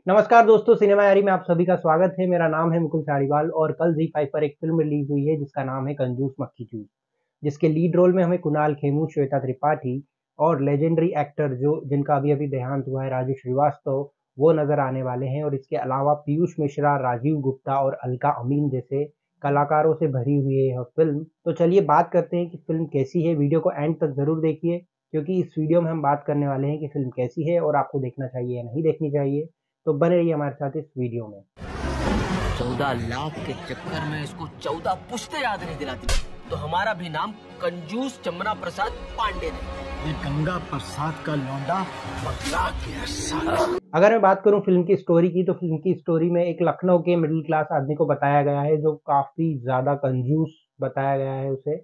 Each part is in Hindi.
नमस्कार दोस्तों, सिनेमा यारी में आप सभी का स्वागत है। मेरा नाम है मुकुल साड़ीवाल और कल ज़ी5 पर एक फ़िल्म रिलीज़ हुई है जिसका नाम है कंजूस मक्खी चूस, जिसके लीड रोल में हमें कुणाल खेमू, श्वेता त्रिपाठी और लेजेंडरी एक्टर जो जिनका अभी-अभी देहांत हुआ है राजू श्रीवास्तव, वो नज़र आने वाले हैं और इसके अलावा पीयूष मिश्रा, राजीव गुप्ता और अलका अमीन जैसे कलाकारों से भरी हुई है यह फ़िल्म। तो चलिए बात करते हैं कि फ़िल्म कैसी है। वीडियो को एंड तक ज़रूर देखिए क्योंकि इस वीडियो में हम बात करने वाले हैं कि फ़िल्म कैसी है और आपको देखना चाहिए या नहीं देखनी चाहिए। तो बने रहिए हमारे साथ इस वीडियो में। 14 लाख के चक्कर में इसको 14 पुश्ते याद नहीं दिलाती। तो हमारा भी नाम कंजूस चमना प्रसाद पांडे ने। ये गंगा प्रसाद का लौंडा बदला गया साला। अगर मैं बात करूं फिल्म की स्टोरी की, तो फिल्म की स्टोरी में एक लखनऊ के मिडिल क्लास आदमी को बताया गया है जो काफ़ी ज़्यादा कंजूस बताया गया है उसे,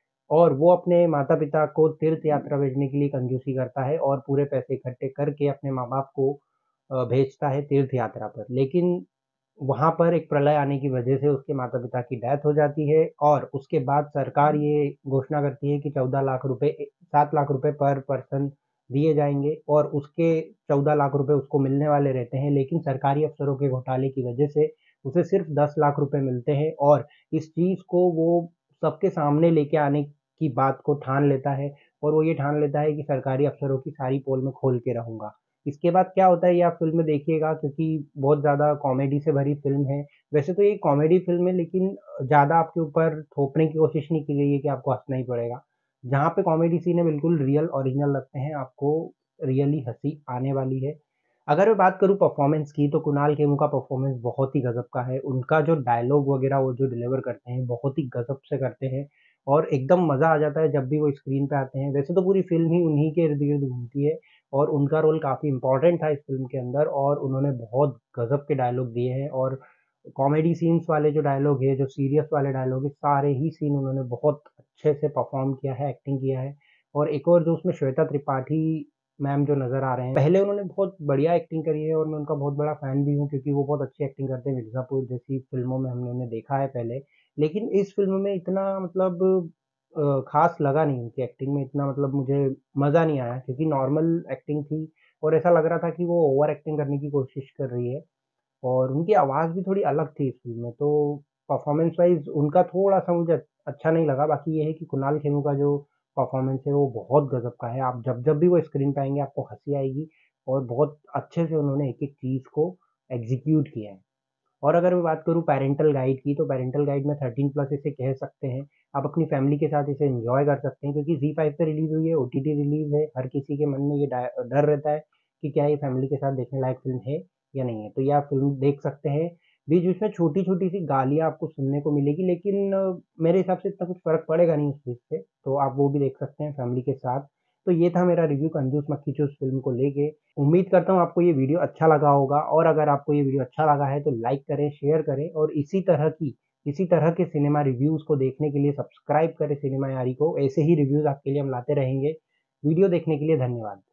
और वो अपने माता-पिता को तीर्थ यात्रा भेजने के लिए कंजूसी करता है और पूरे पैसे इकट्ठे करके अपने माँ-बाप को भेजता है तीर्थ यात्रा पर। लेकिन वहाँ पर एक प्रलय आने की वजह से उसके माता-पिता की डेथ हो जाती है और उसके बाद सरकार ये घोषणा करती है कि 14 लाख रुपए 7 लाख रुपए पर पर्सन दिए जाएँगे और उसके 14 लाख रुपए उसको मिलने वाले रहते हैं, लेकिन सरकारी अफ़सरों के घोटाले की वजह से उसे सिर्फ़ 10 लाख रुपए मिलते हैं और इस चीज़ को वो सबके सामने लेके आने की बात को ठान लेता है और वो ये ठान लेता है कि सरकारी अफ़सरों की सारी पोल मैं खोल के रहूँगा। इसके बाद क्या होता है ये आप फ़िल्म में देखिएगा क्योंकि बहुत ज़्यादा कॉमेडी से भरी फ़िल्म है। वैसे तो ये कॉमेडी फ़िल्म है लेकिन ज़्यादा आपके ऊपर थोपने की कोशिश नहीं की गई है कि आपको हँसना ही पड़ेगा। जहाँ पे कॉमेडी सीन है बिल्कुल रियल ओरिजिनल लगते हैं, आपको रियली हँसी आने वाली है। अगर मैं बात करूँ परफ़ॉर्मेंस की तो कुणाल खेमू का परफ़ॉर्मेंस बहुत ही गज़ब का है। उनका जो डायलॉग वग़ैरह वो जो डिलीवर करते हैं बहुत ही गज़ब से करते हैं और एकदम मज़ा आ जाता है जब भी वो स्क्रीन पे आते हैं। वैसे तो पूरी फ़िल्म ही उन्हीं के इर्द-गिर्द घूमती है और उनका रोल काफ़ी इम्पोर्टेंट था इस फ़िल्म के अंदर और उन्होंने बहुत गज़ब के डायलॉग दिए हैं और कॉमेडी सीन्स वाले जो डायलॉग है, जो सीरियस वाले डायलॉग है, सारे ही सीन उन्होंने बहुत अच्छे से परफ़ॉर्म किया है, एक्टिंग किया है। और एक और जो उसमें श्वेता त्रिपाठी मैम जो नज़र आ रहे हैं, पहले उन्होंने बहुत बढ़िया एक्टिंग करी है और मैं उनका बहुत बड़ा फ़ैन भी हूँ क्योंकि वो बहुत अच्छी एक्टिंग करते हैं। मिर्ज़ापुर जैसी फ़िल्मों में हमने उन्हें देखा है पहले, लेकिन इस फ़िल्म में इतना मतलब ख़ास लगा नहीं उनकी एक्टिंग में, इतना मतलब मुझे मज़ा नहीं आया क्योंकि नॉर्मल एक्टिंग थी और ऐसा लग रहा था कि वो ओवर एक्टिंग करने की कोशिश कर रही है और उनकी आवाज़ भी थोड़ी अलग थी इस फ़िल्म में, तो परफ़ॉर्मेंस वाइज़ उनका थोड़ा-सा मुझे अच्छा नहीं लगा। बाकी ये है कि कुणाल खेमू का जो परफ़ॉर्मेंस है वो बहुत गज़ब का है। आप जब-जब भी वो स्क्रीन पे आएँगे आपको हँसी आएगी और बहुत अच्छे से उन्होंने एक-एक चीज़ को एग्ज़ीक्यूट किया है। और अगर मैं बात करूँ पैरेंटल गाइड की, तो पैरेंटल गाइड में 13 प्लस इसे कह सकते हैं। आप अपनी फैमिली के साथ इसे एन्जॉय कर सकते हैं क्योंकि ज़ी5 पे रिलीज़ हुई है, ओटीटी रिलीज़ है। हर किसी के मन में ये डर रहता है कि क्या ये फैमिली के साथ देखने लायक फ़िल्म है या नहीं है। तो ये आप फ़िल्म देख सकते हैं। बीच-बीच में छोटी-छोटी सी गालियाँ आपको सुनने को मिलेगी लेकिन मेरे हिसाब से इतना कुछ फ़र्क पड़ेगा नहीं उस चीज़ से, तो आप वो भी देख सकते हैं फैमिली के साथ। तो ये था मेरा रिव्यू कंजूस मक्खी चूस फ़िल्म को लेके। उम्मीद करता हूँ आपको ये वीडियो अच्छा लगा होगा और अगर आपको ये वीडियो अच्छा लगा है तो लाइक करें, शेयर करें और इसी तरह के सिनेमा रिव्यूज़ को देखने के लिए सब्सक्राइब करें सिनेमा यारी को। ऐसे ही रिव्यूज़ आपके लिए हम लाते रहेंगे। वीडियो देखने के लिए धन्यवाद।